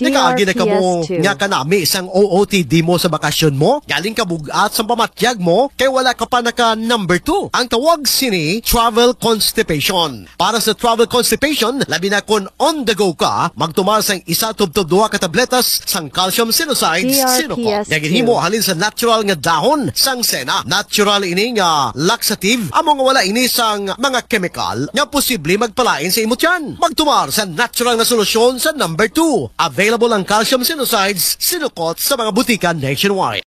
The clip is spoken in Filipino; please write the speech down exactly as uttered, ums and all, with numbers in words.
Nakaagi na ka mo nga kanami isang O O T D mo sa bakasyon mo, galing ka bugat sa pamatyag mo, kay wala ka pa naka number two. Ang tawag sini travel constipation. Para sa travel constipation, labi na kung on the go ka, magtumar sang isa tubtob duha ka tabletas sang calcium sinusides sinukot. Gagin mo halin sa natural nga dahon sang sena. Natural ini nga laxative, amo nga wala ini sang mga chemical nga posible magpalain sa imot yan. Magtumar sa natural na solusyon sa number two. Available ang calcium sinusides sinukot sa mga butika nationwide.